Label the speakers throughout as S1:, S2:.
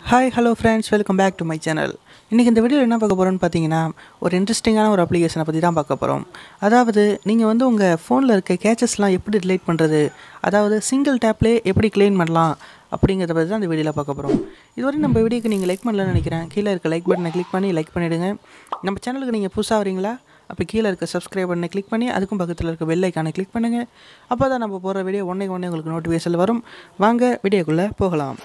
S1: Hi, hello friends, welcome back to my channel. இன்றைக்கி இந்த வீடியோவில் என்ன பார்க்க போகிறோன்னு பார்த்தீங்கன்னா ஒரு இன்ட்ரெஸ்டிங்கான ஒரு அப்ளிகேஷனை பற்றி தான் பார்க்க போகிறோம். அதாவது நீங்கள் வந்து உங்கள் ஃபோனில் இருக்க கேச்சஸ்லாம் எப்படி டிலீட் பண்ணுறது, அதாவது சிங்கிள் டேப்லேயே எப்படி க்ளீன் பண்ணலாம் அப்படிங்கிறத பற்றி தான் இந்த வீடியோவில் பார்க்க போகிறோம். இதுவரை நம்ம வீடியோக்கு நீங்கள் லைக் பண்ணலன்னு நினைக்கிறேன். கீழே இருக்க லைக் பட்டனை கிளிக் பண்ணி லைக் பண்ணிவிடுங்க. நம்ம சேனலுக்கு நீங்கள் புதுசாக வரீங்களா, அப்போ கீழே இருக்க சப்ஸ்கிரைப் பட்டனை கிளிக் பண்ணி அதுக்கும் பக்கத்தில் இருக்க பெல் ஐக்கானை கிளிக் பண்ணுங்கள். அப்போ தான் நம்ம போகிற வீடியோ ஒன்றே உங்களுக்கு நோட்டிஃபிகேஷன் வரும். வாங்க வீடியோக்குள்ளே போகலாம்.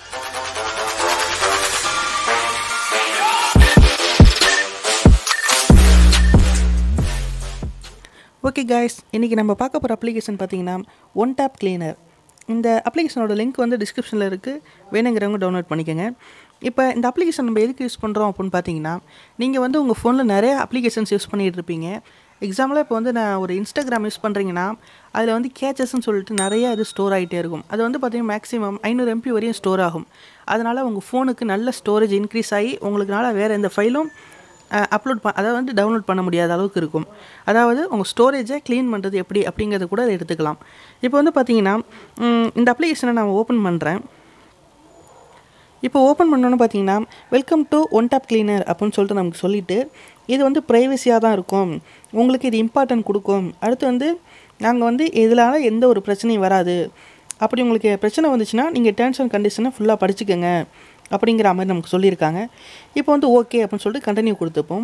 S1: ஓகே கைஸ், இன்றைக்கி நம்ம பார்க்க போகிற அப்ளிகேஷன் பார்த்தீங்கன்னா ஒன் டேப் கிளீனர். இந்த அப்ளிகேஷனோட லிங்க் வந்து டிஸ்கிரிப்ஷனில் இருக்குது, வேணுங்கிறவங்க டவுன்லோட் பண்ணிக்கோங்க. இப்போ இந்த அப்ளிகேஷன் நம்ம எதுக்கு யூஸ் பண்ணுறோம் அப்படின்னு பார்த்தீங்கன்னா, நீங்கள் வந்து உங்கள் ஃபோனில் நிறைய அப்ளிகேஷன்ஸ் யூஸ் பண்ணிகிட்டு இருப்பீங்க. எக்ஸாம்பிளாக இப்போ வந்து நான் ஒரு இன்ஸ்டாகிராம் யூஸ் பண்ணுறீங்கன்னா அதில் வந்து கேச்சஸ்ன்னு சொல்லிட்டு நிறைய இது ஸ்டோர் ஆகிட்டே இருக்கும். அது வந்து பார்த்திங்கன்னா மேக்ஸிமம் 500 MB வரையும் ஸ்டோர் ஆகும். அதனால் உங்கள் ஃபோனுக்கு நல்ல ஸ்டோரேஜ் இன்க்ரீஸ் ஆகி உங்களுக்குனால வேறு எந்த ஃபைலும் அதாவது வந்து டவுன்லோட் பண்ண முடியாத அளவுக்கு இருக்கும். அதாவது உங்கள் ஸ்டோரேஜை க்ளீன் பண்ணுறது எப்படி அப்படிங்கிறத கூட அதை எடுத்துக்கலாம். இப்போ வந்து பார்த்திங்கன்னா இந்த அப்ளிகேஷனை நான் ஓப்பன் பண்ணுறேன். இப்போ ஓப்பன் பண்ணோன்னு பார்த்தீங்கன்னா welcome to one tap cleaner அப்படின்னு சொல்லிட்டு நமக்கு சொல்லிவிட்டு, இது வந்து ப்ரைவசியாக தான் இருக்கும், உங்களுக்கு இது இம்பார்ட்டன்ட் கொடுக்கும், அடுத்து வந்து நாங்கள் வந்து இதனால் எந்த ஒரு பிரச்சனையும் வராது, அப்படி உங்களுக்கு பிரச்சனை வந்துச்சுன்னா நீங்கள் டேர்ம்ஸ் அண்ட் கண்டிஷனை ஃபுல்லாக படிச்சுக்கோங்க அப்படிங்கிற மாதிரி நமக்கு சொல்லியிருக்காங்க. இப்போ வந்து ஓகே அப்படின்னு சொல்லிட்டு கண்டினியூ கொடுத்துப்போம்.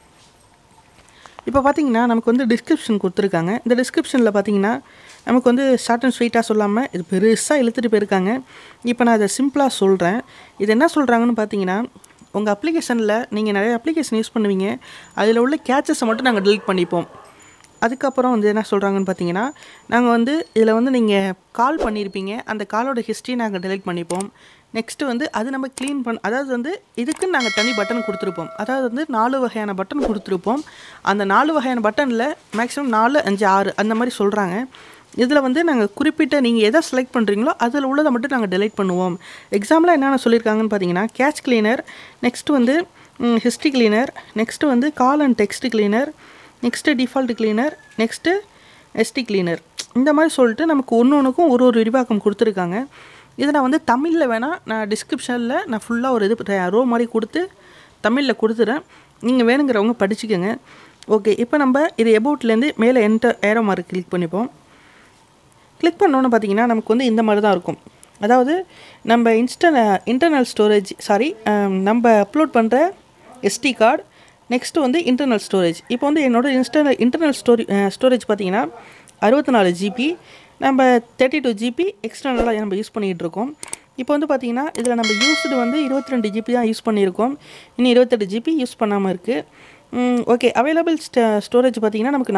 S1: இப்போ பார்த்தீங்கன்னா நமக்கு வந்து டிஸ்கிரிப்ஷன் கொடுத்துருக்காங்க. இந்த டிஸ்கிரிப்ஷனில் பார்த்தீங்கன்னா நமக்கு வந்து ஷார்ட் அண்ட் ஸ்வீட்டாக சொல்லாமல் இது பெருசாக இழுத்துட்டு போயிருக்காங்க. இப்போ நான் அதை சிம்பிளாக சொல்கிறேன். இது என்ன சொல்கிறாங்கன்னு பார்த்தீங்கன்னா, உங்கள் அப்ளிகேஷனில் நீங்கள் நிறைய அப்ளிகேஷன் யூஸ் பண்ணுவீங்க, அதில் உள்ள கேச்சஸை மட்டும் நாங்கள் டெலீட் பண்ணிப்போம். அதுக்கப்புறம் வந்து என்ன சொல்கிறாங்கன்னு பார்த்தீங்கன்னா, நாங்கள் வந்து இதில் வந்து நீங்கள் கால் பண்ணியிருப்பீங்க, அந்த காலோட ஹிஸ்ட்ரி நாங்கள் டெலீட் பண்ணிப்போம். நெக்ஸ்ட்டு வந்து அது நம்ம க்ளீன் அதாவது வந்து இதுக்குன்னு நாங்கள் தனி பட்டன் கொடுத்துருப்போம். அதாவது வந்து 4 வகையான பட்டன் கொடுத்துருப்போம். அந்த 4 வகையான பட்டனில் மேக்ஸிமம் 4, 5, 6 அந்த மாதிரி சொல்கிறாங்க. இதில் வந்து நாங்கள் குறிப்பிட்ட நீங்கள் எதை செலக்ட் பண்ணுறீங்களோ அதில் உள்ளதை மட்டும் நாங்கள் டெலீட் பண்ணுவோம். எக்ஸாம்பிளாக என்னென்ன சொல்லியிருக்காங்கன்னு பார்த்தீங்கன்னா, கேட்ச் கிளீனர், நெக்ஸ்ட்டு வந்து ஹிஸ்ட்ரி கிளீனர், நெக்ஸ்ட்டு வந்து call and text cleaner, next default cleaner, next SD cleaner. இந்த மாதிரி சொல்லிட்டு நமக்கு ஒன்றுக்கும் ஒரு விரிவாக்கம் கொடுத்துருக்காங்க. இதை நான் வந்து தமிழில் வேணால் நான் டிஸ்கிரிப்ஷனில் நான் ஃபுல்லாக ஒரு இது ரோ மாதிரி கொடுத்து தமிழில் கொடுத்துறேன், நீங்கள் வேணுங்கிறவங்க படிச்சுக்கோங்க. ஓகே, இப்போ நம்ம இது எபவுட்லேருந்து மேலே ஏரோ மார்க் கிளிக் பண்ணிப்போம். கிளிக் பண்ணோன்னு பார்த்தீங்கன்னா நமக்கு வந்து இந்த மாதிரி தான் இருக்கும். அதாவது நம்ம இன்டர்னல் ஸ்டோரேஜ் நம்ம அப்லோட் பண்ணுற எஸ்டி கார்டு, நெக்ஸ்ட்டு வந்து இன்டர்னல் ஸ்டோரேஜ். இப்போ வந்து என்னோடய இன்டர்னல் ஸ்டோரேஜ் பார்த்திங்கன்னா 64 GB, நம்ம 32 GB எக்ஸ்டர்னலாக நம்ம யூஸ் பண்ணிகிட்டு இருக்கோம். இப்போ வந்து பார்த்திங்கன்னா இதில் நம்ம யூஸ்டு வந்து 22 GB தான் யூஸ் பண்ணியிருக்கோம், இன்னும் 28 GB யூஸ் பண்ணாமல் இருக்குது. ஓகே, அவைலபிள் ஸ்டோரேஜ் பார்த்திங்கன்னா நமக்கு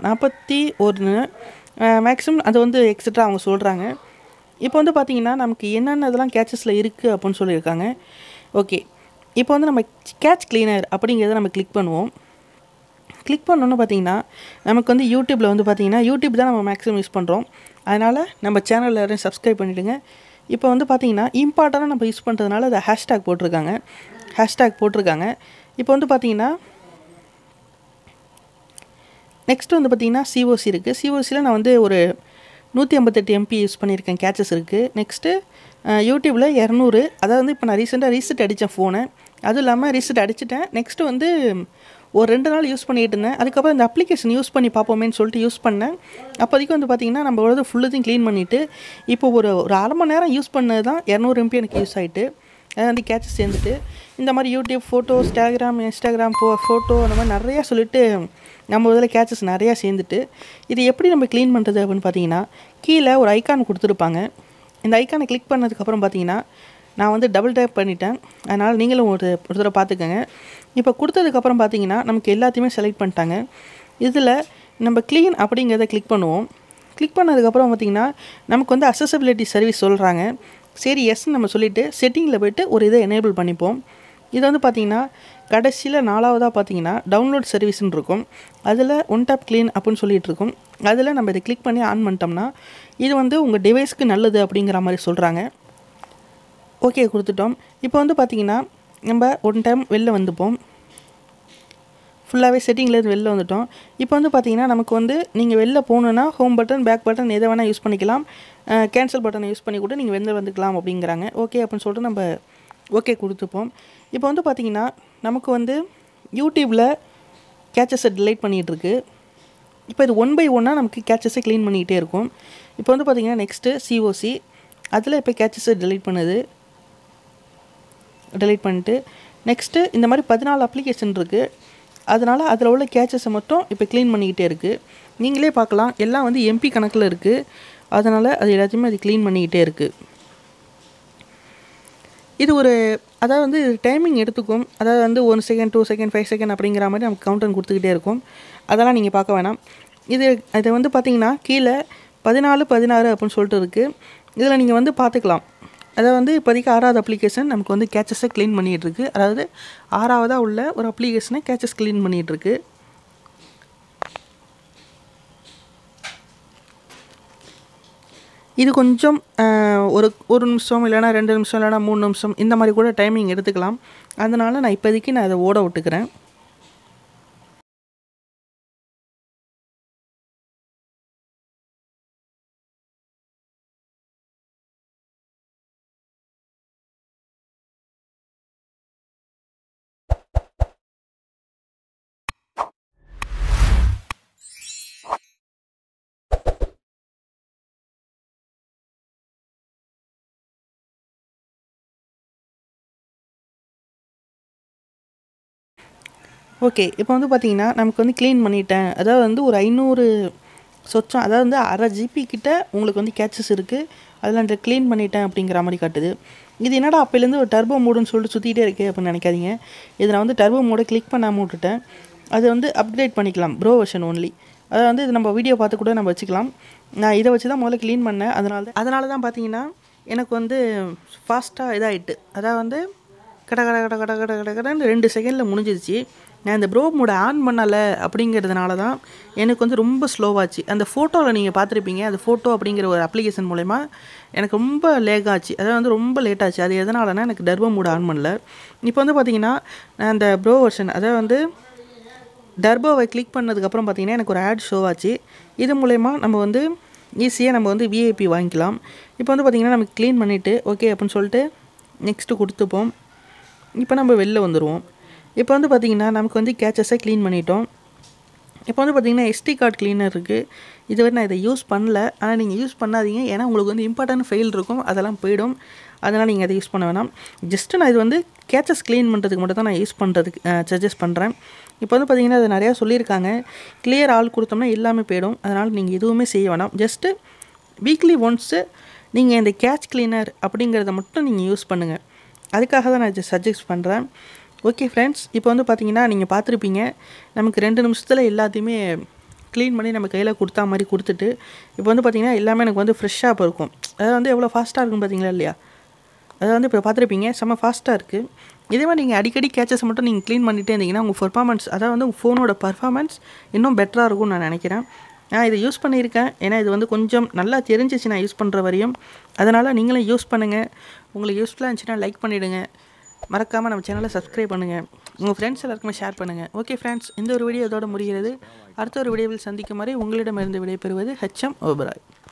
S1: 41 மேக்ஸிமம், அது வந்து எக்ஸட்ரா அவங்க சொல்கிறாங்க. இப்போ வந்து பார்த்திங்கன்னா நமக்கு என்னென்ன இதெல்லாம் கேச்சஸில் இருக்குது அப்படின்னு சொல்லியிருக்காங்க. ஓகே, இப்போ வந்து நம்ம கேட்ச் கிளீனர் அப்படிங்கிறத நம்ம கிளிக் பண்ணுவோம். கிளிக் பண்ணோன்னு பார்த்தீங்கன்னா நமக்கு வந்து யூடியூப்பில் வந்து பார்த்திங்கன்னா யூடியூப் தான் நம்ம மேக்ஸிமம் யூஸ் பண்ணுறோம், அதனால் நம்ம சேனலில் யாரையும் சப்ஸ்கிரைப் பண்ணிவிடுங்க. இப்போ வந்து பார்த்திங்கன்னா இம்பார்ட்டண்ட்டாக நம்ம யூஸ் பண்ணுறதுனால அதை ஹேஷ்டேக் போட்டிருக்காங்க. இப்போ வந்து பார்த்திங்கன்னா நெக்ஸ்ட்டு வந்து பார்த்திங்கன்னா சிஓசி இருக்குது. சிஓசியில் நான் வந்து ஒரு 158 MB யூஸ் பண்ணியிருக்கேன், கேச்சஸ் இருக்குது. நெக்ஸ்ட்டு யூடியூப்பில் 200, அதாவது வந்து இப்போ நான் ரீசெட் அடித்தேன் ஃபோனை, அதுவும் இல்லாமல் ரீசெட் அடிச்சிட்டேன். நெக்ஸ்ட்டு வந்து ஒரு 2 நாள் யூஸ் பண்ணிகிட்டு இருந்தேன். அதுக்கப்புறம் இந்த அப்ளிகேஷன் யூஸ் பண்ணி பார்ப்போமேன்னு சொல்லிட்டு யூஸ் பண்ணேன். அப்போதைக்கு வந்து பார்த்திங்கன்னா நம்ம ஃபுல்லத்தையும் க்ளீன் பண்ணிவிட்டு இப்போ ஒரு அரை மணி நேரம் யூஸ் பண்ணது தான் 200 MB எனக்கு யூஸ் ஆகிட்டு, அது வந்து கேச்சஸ் சேர்ந்துட்டு இந்த மாதிரி யூடியூப், ஃபோட்டோஸ், இன்ஸ்டாகிராம் ஃபோட்டோ அந்த மாதிரி நிறையா சொல்லிவிட்டு நம்ம இதில் கேச்சஸ் நிறையா சேர்ந்துட்டு, இது எப்படி நம்ம க்ளீன் பண்ணுறது அப்படின்னு பார்த்தீங்கன்னா, கீழே ஒரு ஐக்கான் கொடுத்துருப்பாங்க. இந்த ஐக்கானை கிளிக் பண்ணதுக்கப்புறம் பார்த்தீங்கன்னா நான் வந்து டபுள் டேப் பண்ணிட்டேன், அதனால் நீங்களும் ஒரு தடவை பார்த்துக்கோங்க. இப்போ கொடுத்ததுக்கப்புறம் பார்த்தீங்கன்னா நமக்கு எல்லாத்தையுமே செலக்ட் பண்ணிட்டாங்க. இதில் நம்ம க்ளீன் அப்படிங்கிறத கிளிக் பண்ணுவோம். கிளிக் பண்ணதுக்கப்புறம் பார்த்திங்கன்னா நமக்கு வந்து அக்சசபிலிட்டி சர்வீஸ் சொல்கிறாங்க. சரி, எஸ்ன்னு நம்ம சொல்லிவிட்டு செட்டிங்கில் போய்ட்டு ஒரு இதை எனேபிள் பண்ணிப்போம். இது வந்து பார்த்திங்கன்னா கடைசியில் 4வதாக பார்த்திங்கன்னா டவுன்லோட் சர்வீஸ்ன்னு இருக்கும். அதில் ஒன் டேப் க்ளீன் அப்படின்னு சொல்லிகிட்டு இருக்கும். அதில் நம்ம இதை கிளிக் பண்ணி ஆன் பண்ணிட்டோம்னா இது வந்து உங்கள் டிவைஸ்க்கு நல்லது அப்படிங்கிற மாதிரி சொல்கிறாங்க. ஓகே கொடுத்துட்டோம். இப்போ வந்து பார்த்திங்கன்னா நம்ம ஒன் டைம் வெளில வந்துப்போம், ஃபுல்லாகவே செட்டிங்லேருந்து வெளில வந்துட்டோம். இப்போ வந்து பார்த்திங்கன்னா நமக்கு வந்து நீங்கள் வெளில போகணுன்னா ஹோம் பட்டன், பேக் பட்டன் எதை வேணால் யூஸ் பண்ணிக்கலாம், கேன்சல் பட்டனை யூஸ் பண்ணி கூட நீங்கள் வெளில வந்துக்கலாம் அப்படிங்கிறாங்க. ஓகே அப்படின்னு சொல்லிட்டு நம்ம ஓகே கொடுத்துப்போம். இப்போ வந்து பார்த்திங்கன்னா நமக்கு வந்து யூடியூப்பில் கேச்சஸை டிலைட் பண்ணிகிட்ருக்கு. இப்போ இது 1 by 1 நமக்கு கேச்சஸை க்ளீன் பண்ணிக்கிட்டே இருக்கும். இப்போ வந்து பார்த்திங்கன்னா நெக்ஸ்ட்டு சிஓசி அதில் இப்போ கேச்சஸை டிலைட் பண்ணிட்டு நெக்ஸ்ட்டு இந்த மாதிரி 14 அப்ளிகேஷன் இருக்குது. அதனால் அதில் உள்ள கேச்சஸை மட்டும் இப்போ க்ளீன் பண்ணிக்கிட்டே இருக்குது. நீங்களே பார்க்கலாம், எல்லாம் வந்து எம்பி கணக்கில் இருக்குது. அதனால் அது எல்லாத்தையுமே அது க்ளீன் பண்ணிக்கிட்டே இருக்குது. இது அதாவது வந்து டைமிங் எடுத்துக்கும். அதாவது வந்து 1 செகண்ட் 2 செகண்ட் 5 செகண்ட் அப்படிங்கிற மாதிரி நமக்கு கவுண்டர் கொடுத்துக்கிட்டே இருக்கும். அதெல்லாம் நீங்கள் பார்க்க வேணாம். இது வந்து பார்த்திங்கன்னா கீழே 14 16 அப்படின்னு சொல்லிட்டு இருக்குது. இதில் நீங்கள் வந்து பார்த்துக்கலாம். அதாவது வந்து இப்போதைக்கு 6வது அப்ளிகேஷன் நமக்கு வந்து கேச்சஸை க்ளீன் பண்ணிகிட்ருக்கு. அதாவது 6வதாக உள்ள ஒரு அப்ளிகேஷனை கேச்சஸ் க்ளீன் பண்ணிகிட்ருக்கு. இது கொஞ்சம் ஒரு நிமிஷம் இல்லைனா 2 நிமிஷம் இல்லைனா 3 நிமிஷம் இந்த மாதிரி கூட டைமிங் எடுத்துக்கலாம். அதனால் நான் இப்போதைக்கு இதை ஓட விட்டுக்கிறேன். ஓகே, இப்போ வந்து பார்த்திங்கன்னா நமக்கு வந்து க்ளீன் பண்ணிட்டேன். அதாவது வந்து ஒரு 500 சொச்சம், அதாவது வந்து 1/2 GB கிட்ட உங்களுக்கு வந்து கேச்சஸ் இருக்குது. அதில் அந்த க்ளீன் பண்ணிட்டேன் அப்படிங்கிற மாதிரி காட்டுது. இது என்னடா அப்போலேருந்து ஒரு டர்போ மோடுன்னு சொல்லிட்டு சுற்றிட்டே இருக்கே அப்படின்னு நினைக்காதீங்க. இதை நான் வந்து டர்போ மோடை கிளிக் பண்ணாமல் விட்டுட்டேன். அது வந்து அப்கிரேட் பண்ணிக்கலாம், ப்ரோ வெர்ஷன் ஒன்லி. அதை வந்து இது நம்ம வீடியோ பார்த்து கூட நம்ம வச்சுக்கலாம். நான் இதை வச்சு தான் முதல்ல க்ளீன் பண்ணேன். அதனால தான் பார்த்தீங்கன்னா எனக்கு வந்து ஃபாஸ்ட்டாக இதாகிட்டு. அதாவது வந்து கடன்னு 2 செகண்டில் முடிஞ்சிருச்சு. நான் இந்த ப்ரோ மோட ஆன் பண்ணலை அப்படிங்கிறதுனால தான் எனக்கு வந்து ரொம்ப ஸ்லோவாச்சு. அந்த ஃபோட்டோவில் நீங்கள் பார்த்துருப்பீங்க, அந்த ஃபோட்டோ அப்படிங்கிற ஒரு அப்ளிகேஷன் மூலமா எனக்கு ரொம்ப லேக் ஆச்சு. அதாவது வந்து ரொம்ப லேட் ஆச்சு. அது எதனாலனா எனக்கு டர்போ மோட ஆன் பண்ணல. இப்போ வந்து பார்த்திங்கன்னா நான் அந்த ப்ரோ வெர்ஷன், அதாவது வந்து டர்போவை கிளிக் பண்ணதுக்கப்புறம் பார்த்திங்கன்னா எனக்கு ஒரு ஆட் ஷோ ஆச்சு. இது மூலமா நம்ம வந்து ஈஸியாக நம்ம வந்து விஐபி வாங்கிக்கலாம். இப்போ வந்து பார்த்திங்கன்னா நமக்கு க்ளீன் பண்ணிவிட்டு ஓகே அப்படின்னு சொல்லிட்டு நெக்ஸ்ட்டு கொடுத்துப்போம். இப்போ நம்ம வெளில வந்துடுவோம். இப்போ வந்து பார்த்திங்கன்னா நமக்கு வந்து கேச்சஸை க்ளீன் பண்ணிட்டோம். இப்போ வந்து பார்த்திங்கன்னா SD கார்டு க்ளீனர் இருக்குது. இதுவரை நான் இதை யூஸ் பண்ணல. ஆனால் நீங்கள் யூஸ் பண்ணாதீங்க. ஏன்னா உங்களுக்கு வந்து இம்பார்ட்டன்ட் ஃபைல் இருக்கும், அதெல்லாம் போயிடும். அதனால் நீங்கள் அதை யூஸ் பண்ண வேணாம். ஜஸ்ட்டு நான் இது வந்து கேச்சஸ் க்ளீன் பண்ணுறதுக்கு மட்டும் தான் நான் யூஸ் பண்ணுறதுக்கு சஜஸ்ட் பண்ணுறேன். இப்போ வந்து பார்த்திங்கன்னா அது நிறையா சொல்லியிருக்காங்க. கிளியர் ஆல் கொடுத்தோம்னா எல்லாமே போயிடும். அதனால் நீங்கள் எதுவுமே செய்ய வேணாம். ஜஸ்ட்டு வீக்லி ஒன்ஸு நீங்கள் இந்த கேட்ச் க்ளீனர் அப்படிங்கிறத மட்டும் நீங்கள் யூஸ் பண்ணுங்கள். அதுக்காக தான் நான் இதை சஜஸ்ட் பண்ணுறேன். ஓகே ஃப்ரெண்ட்ஸ், இப்போ வந்து பார்த்திங்கன்னா நீங்கள் பார்த்துருப்பீங்க, நமக்கு 2 நிமிஷத்தில் எல்லாத்தையுமே க்ளீன் பண்ணி நம்ம கையில் கொடுத்தா மாதிரி கொடுத்துட்டு, இப்போ வந்து பார்த்திங்கன்னா எல்லாமே எனக்கு வந்து ஃப்ரெஷ்ஷாக இப்போ இருக்கும். அதாவது வந்து எவ்வளோ ஃபாஸ்ட்டாக இருக்கும் பார்த்தீங்களா இல்லையா? அதாவது வந்து இப்போ பார்த்துருப்பீங்க, செம்ம ஃபாஸ்ட்டாக இருக்குது. இதே மாதிரி நீங்கள் அடிக்கடி கேச்சஸ் மட்டும் நீங்கள் க்ளீன் பண்ணிகிட்டே இருந்தீங்கன்னா உங்கள் பெர்ஃபார்மன்ஸ், அதாவது வந்து உங்கள் ஃபோனோட பர்ஃபார்மன்ஸ் இன்னும் பெட்டராக இருக்கும்னு நான் நினைக்கிறேன். நான் இதை யூஸ் பண்ணியிருக்கேன். ஏன்னா இது வந்து கொஞ்சம் நல்லா தெரிஞ்சிச்சு நான் யூஸ் பண்ணுற வரையும். அதனால் நீங்களும் யூஸ் பண்ணுங்கள். உங்களுக்கு யூஸ்ஃபுல்லாக இருந்துச்சுன்னா லைக் பண்ணிவிடுங்க. மறக்காமல் நம்ம சேனலை சப்ஸ்கிரைப் பண்ணுங்கள். உங்கள் ஃப்ரெண்ட்ஸ் எல்லாருக்குமே ஷேர் பண்ணுங்கள். ஓகே ஃப்ரெண்ட்ஸ், இந்த ஒரு வீடியோ இதோட முடிகிறது. அடுத்த ஒரு வீடியோவில் சந்திக்கும் வரை உங்களிடமிருந்து விடைபெறுவது HM ஓபராய்.